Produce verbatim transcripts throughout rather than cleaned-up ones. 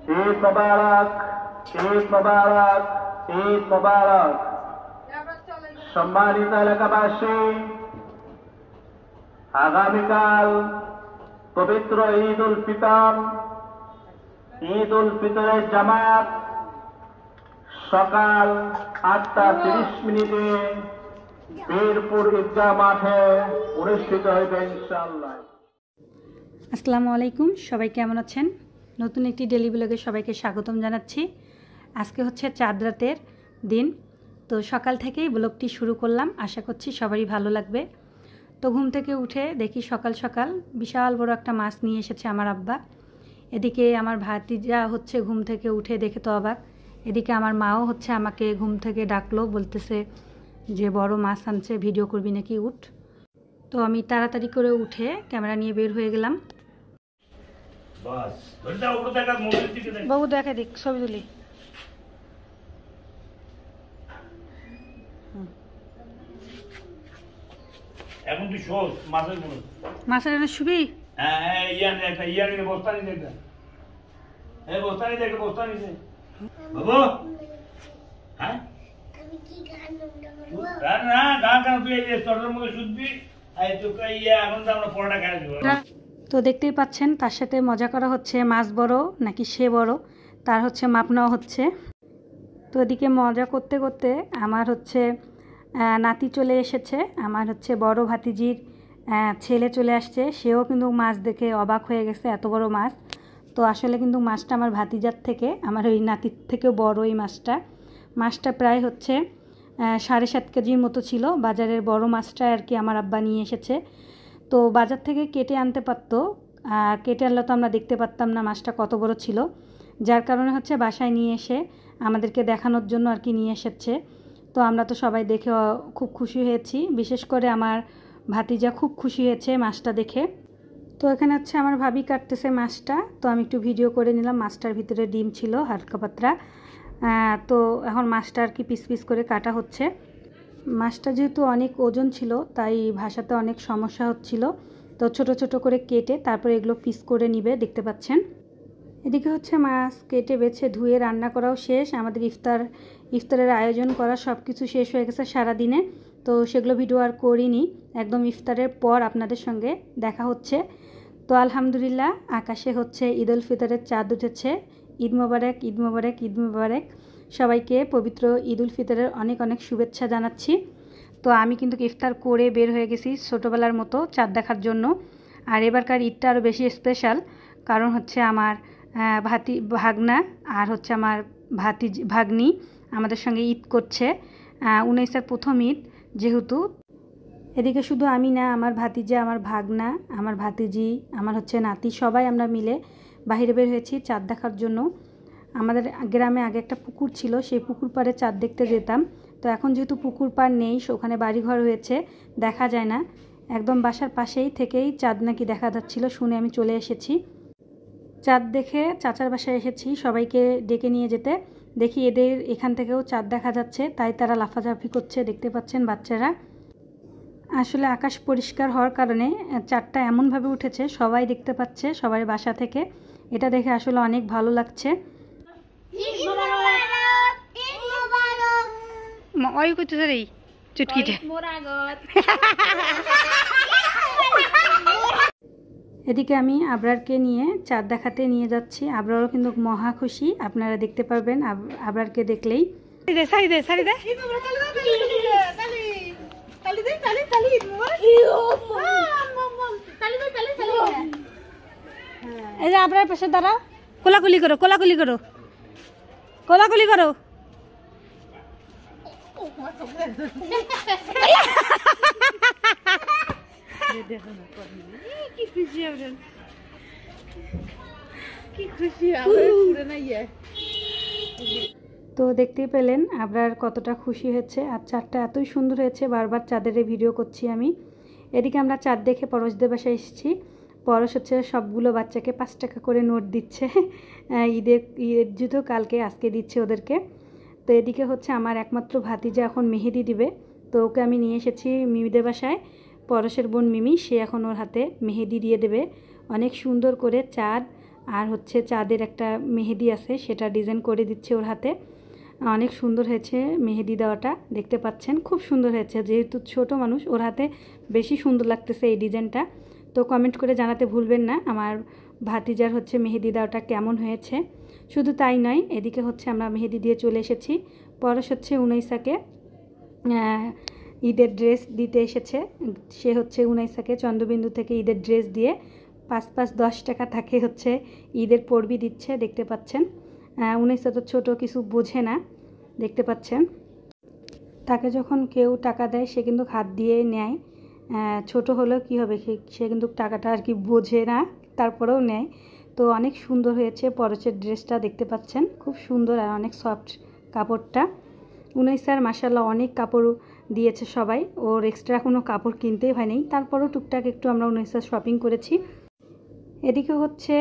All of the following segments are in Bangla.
ঈদ মোবারক, ঈদ মোবারক, ঈদ মোবারক। সম্মানিত এলাকাবাসী, আগামীকাল পবিত্র ঈদ উল ফিতর, ঈদ উল ফিতরের জামাত সকাল আটটা তিরিশ মিনিটে বীরপুর ঈদগাহ মাঠে অনুষ্ঠিত হইবে ইনশাআল্লাহ। আসসালামু আলাইকুম, সবাই কেমন আছেন? নতুন একটি ডেলি ব্লগে সবাইকে স্বাগতম জানাচ্ছি। আজকে হচ্ছে চাঁদ রাতের দিন, তো সকাল থেকেই ব্লগটি শুরু করলাম। আশা করছি সবারই ভালো লাগবে। তো ঘুম থেকে উঠে দেখি সকাল সকাল বিশাল বড় একটা মাছ নিয়ে এসেছে আমার আব্বা। এদিকে আমার ভাতিজা হচ্ছে ঘুম থেকে উঠে দেখে তো অবাক। এদিকে আমার মাও হচ্ছে আমাকে ঘুম থেকে ডাকলো, বলতেছে যে বড় মাছ আনছে, ভিডিও করবি নাকি, উঠ। তো আমি তাড়াতাড়ি করে উঠে ক্যামেরা নিয়ে বের হয়ে গেলাম। বাবু দেখা দিক, ছবি তুলি। এখন তুই শোস মাছের গুলো, মাছের এনে শুবি। হ্যাঁ হ্যাঁ, ইয়া নে একটা, ইয়া নিয়ে বস্তা নিয়ে একটা, এই বস্তা নিয়ে একটা, বস্তা নিয়ে বাবু। হ্যাঁ গান না, গান কেন, তুই এই যে চটের মধ্যে শুধবি। এই তো ইয়া এখন তো আমরা পরোটা খাই দেবো। তো দেখতেই পাচ্ছেন তার সাথে মজা করা হচ্ছে, মাছ বড় নাকি সে বড় তার হচ্ছে মাপ নেওয়া হচ্ছে। তো এদিকে মজা করতে করতে আমার হচ্ছে নাতি চলে এসেছে, আমার হচ্ছে বড় ভাতিজির ছেলে চলে আসছে। সেও কিন্তু মাছ দেখে অবাক হয়ে গেছে, এত বড় মাছ। তো আসলে কিন্তু মাছটা আমার ভাতিজার থেকে, আমার ওই নাতির থেকেও বড় এই মাছটা। মাছটা প্রায় হচ্ছে সাড়ে সাত কেজির মতো ছিল। বাজারের বড় মাছটা আর কি আমার আব্বা নিয়ে এসেছে। তো বাজার থেকে কেটে আনতে পারতো, আর কেটে আনলে তো আমরা দেখতে পারতাম না মাছটা কত বড় ছিল। যার কারণে হচ্ছে বাসায় নিয়ে এসে আমাদেরকে দেখানোর জন্য আর কি নিয়ে এসেছে। তো আমরা তো সবাই দেখে খুব খুশি হয়েছি, বিশেষ করে আমার ভাতিজা খুব খুশি হয়েছে মাছটা দেখে। তো এখানে হচ্ছে আমার ভাবি কাটতেছে মাছটা, তো আমি একটু ভিডিও করে নিলাম। মাছটার ভিতরে ডিম ছিল হালকা পাতলা। তো এখন মাছটা আর কি পিস পিস করে কাটা হচ্ছে। মাছটা যেহেতু অনেক ওজন ছিল তাই ভাষাতে অনেক সমস্যা হচ্ছিল। তো ছোট ছোট করে কেটে তারপরে এগুলো পিস করে নিবে, দেখতে পাচ্ছেন। এদিকে হচ্ছে মাছ কেটে বেছে ধুয়ে রান্না করাও শেষ। আমাদের ইফতার ইফতারের আয়োজন করা সব কিছু শেষ হয়ে গেছে সারাদিনে। তো সেগুলো ভিডিও আর করিনি, একদম ইফতারের পর আপনাদের সঙ্গে দেখা হচ্ছে। তো আলহামদুলিল্লাহ আকাশে হচ্ছে ঈদ উল ফিতরের চাঁদ উঠেছে। ঈদ মোবারক, ঈদ মোবারক, ঈদ মোবারক। সবাইকে পবিত্র ঈদ উল ফিতরের অনেক অনেক শুভেচ্ছা জানাচ্ছি। তো আমি কিন্তু ইফতার করে বের হয়ে গেছি ছোটোবেলার মতো চাঁদ দেখার জন্য। আর এবারকার ঈদটা আরও বেশি স্পেশাল, কারণ হচ্ছে আমার ভাতি ভাগনা আর হচ্ছে আমার ভাতি ভাগ্নি আমাদের সঙ্গে ঈদ করছে। উনিশের প্রথম ঈদ যেহেতু। এদিকে শুধু আমি না, আমার ভাতিজা, আমার ভাগনা, আমার ভাতিজি, আমার হচ্ছে নাতি, সবাই আমরা মিলে বাইরে বের হয়েছি চাঁদ দেখার জন্য। আমাদের গ্রামে আগে একটা পুকুর ছিল, সেই পুকুর পাড়ে চাঁদ দেখতে যেতাম। তো এখন যেহেতু পুকুর পাড় নেই, ওখানে বাড়িঘর হয়েছে, দেখা যায় না। একদম বাসার পাশেই থেকেই চাঁদ নাকি দেখা যাচ্ছিল, শুনে আমি চলে এসেছি। চাঁদ দেখে চাচার বাসায় এসেছি সবাইকে ডেকে নিয়ে যেতে। দেখি এদের এখান থেকেও চাঁদ দেখা যাচ্ছে, তাই তারা লাফাঝাফি করছে, দেখতে পাচ্ছেন বাচ্চারা। আসলে আকাশ পরিষ্কার হওয়ার কারণে চাঁদটা এমনভাবে উঠেছে সবাই দেখতে পাচ্ছে, সবাই বাসা থেকে। এটা দেখে আসলে অনেক ভালো লাগছে। ওই করতেছে রে চুটকিটা। এদিকে আমি আবরারকে নিয়ে চাঁদ দেখাতে নিয়ে যাচ্ছি। আবরারও কিন্তু মহা খুশি, আপনারা দেখতে পারবেন আবরারকে দেখলেই। এই যে আবরার পাশে দাঁড়াও, কোলাকুলি করো, কোলাকুলি করো, কোলাকুলি করো। কি খুশি আপনার, কি খুশি। তো দেখতেই পেলেন আবরার কতটা খুশি হয়েছে। আর চাঁদটা এতই সুন্দর হয়েছে, বারবার চাঁদের ভিডিও করছি আমি। এদিকে আমরা চাঁদ দেখে পরশদের বাসায় এসেছি। পরশ হচ্ছে সবগুলো বাচ্চাকে পাঁচ টাকা করে নোট দিচ্ছে। ঈদের ঈদের জুতো কালকে আজকে দিচ্ছে ওদেরকে। তো এদিকে হচ্ছে আমার একমাত্র ভাতিজা এখন মেহেদি দিবে, তো ওকে আমি নিয়ে এসেছি মিমিদের বাসায়। পরশের বোন মিমি, সে এখন ওর হাতে মেহেদি দিয়ে দেবে। অনেক সুন্দর করে চাঁদ আর হচ্ছে চাঁদের একটা মেহেদি আছে, সেটা ডিজাইন করে দিচ্ছে ওর হাতে। অনেক সুন্দর হয়েছে মেহেদি দেওয়াটা, দেখতে পাচ্ছেন খুব সুন্দর হয়েছে। যেহেতু ছোট মানুষ, ওর হাতে বেশি সুন্দর লাগতেছে এই ডিজাইনটা। তো কমেন্ট করে জানাতে ভুলবেন না আমার ভাতিজার হচ্ছে মেহেদি দেওয়াটা কেমন হয়েছে। শুধু তাই নয়, এদিকে হচ্ছে আমরা মেহেদি দিয়ে চলে এসেছি। পরশ হচ্ছে উনাইসাকে ঈদের ড্রেস দিতে এসেছে। সে হচ্ছে উনাইসাকে চন্দ্রবিন্দু থেকে ঈদের ড্রেস দিয়ে পাঁচ পাঁচ দশ টাকা তাকে হচ্ছে ঈদের পড়বি দিচ্ছে, দেখতে পাচ্ছেন। উনাইসা তো ছোটো, কিছু বোঝে না, দেখতে পাচ্ছেন। তাকে যখন কেউ টাকা দেয় সে কিন্তু হাত দিয়ে নেয়, ছোট হলেও কী হবে, সে কিন্তু টাকাটা আর কি বোঝে না, তারপরেও নেয়। তো অনেক সুন্দর হয়েছে পরশের ড্রেসটা, দেখতে পাচ্ছেন খুব সুন্দর আর অনেক সফট কাপড়টা। উনাইসার মাশাআল্লাহ অনেক কাপড় দিয়েছে সবাই, ওর এক্সট্রা কোনো কাপড় কিনতেই হয়নি। তারপরেও টুকটাক একটু আমরা উনাইসার শপিং করেছি। এদিকে হচ্ছে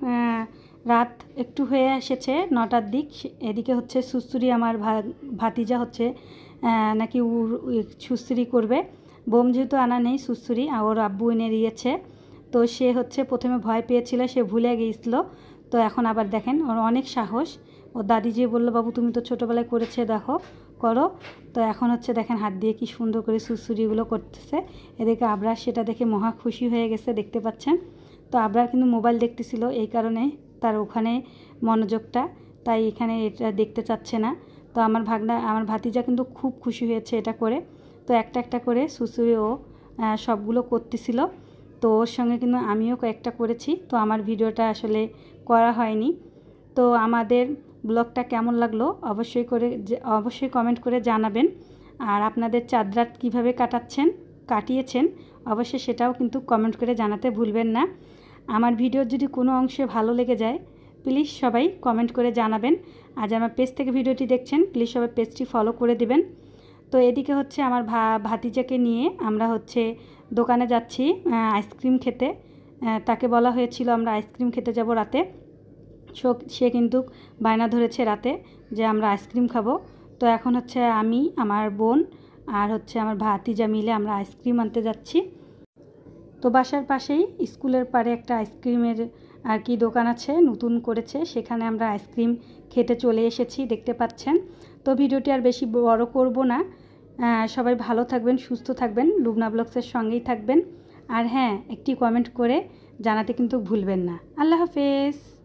রাত একটু হয়ে এসেছে, নটার দিক। এদিকে হচ্ছে সুসুরি আমার ভাতিজা হচ্ছে নাকি সুসুরি করবে। বোম যেহেতু আনা নেই, সুসুরি ওর আব্বু এনে দিয়েছে। তো সে হচ্ছে প্রথমে ভয় পেয়েছিল, সে ভুলে গিয়েছিল। তো এখন আবার দেখেন ওর অনেক সাহস। ওর দাদি যে বললো, বাবু তুমি তো ছোটোবেলায় করেছে, দেখো করো। তো এখন হচ্ছে দেখেন হাত দিয়ে কি সুন্দর করে সুসুরিগুলো করতেছে। এদিকে আবরার সেটা দেখে মহা খুশি হয়ে গেছে, দেখতে পাচ্ছেন। তো আবরার কিন্তু মোবাইল দেখতেছিল, এই কারণে তার ওখানে মনোযোগটা, তাই এখানে এটা দেখতে চাচ্ছে না। তো আমার ভাগনা আমার ভাতিজা কিন্তু খুব খুশি হয়েছে এটা করে। তো একটা একটা করে সুসুরি ও সবগুলো করতেছিল। তো ওর সঙ্গে কিন্তু আমিও কয়েকটা করেছি। তো আমার ভিডিওটা আসলে করা হয়নি। তো আমাদের ব্লগটা কেমন লাগলো অবশ্যই করে অবশ্যই কমেন্ট করে জানাবেন। আর আপনাদের চাঁদ রাত কীভাবে কাটাচ্ছেন কাটিয়েছেন অবশ্যই সেটাও কিন্তু কমেন্ট করে জানাতে ভুলবেন না। আমার ভিডিওর যদি কোনো অংশে ভালো লেগে যায় প্লিজ সবাই কমেন্ট করে জানাবেন। আজ আমার পেজ থেকে ভিডিওটি দেখছেন, প্লিজ সবাই পেজটি ফলো করে দিবেন। তো এদিকে হচ্ছে আমার ভা ভাতিজাকে নিয়ে আমরা হচ্ছে দোকানে যাচ্ছি আইসক্রিম খেতে। তাকে বলা হয়েছিল আমরা আইসক্রিম খেতে যাব রাতে, সে কিন্তু বায়না ধরেছে রাতে যে আমরা আইসক্রিম খাবো। তো এখন হচ্ছে আমি, আমার বোন আর হচ্ছে আমার ভাতিজা মিলে আমরা আইসক্রিম আনতে যাচ্ছি। তো বাসার পাশেই স্কুলের পাড়ে একটা আইসক্রিমের আর কি দোকান আছে, নতুন করেছে, সেখানে আমরা আইসক্রিম খেতে চলে এসেছি, দেখতে পাচ্ছেন। তো ভিডিওটি আর বেশি বড় করব না। সবাই ভালো থাকবেন, সুস্থ থাকবেন, লুবনা ব্লগসের সঙ্গেই থাকবেন। আর হ্যাঁ, একটি কমেন্ট করে জানাতে কিন্তু ভুলবেন না। আল্লাহ হাফেজ।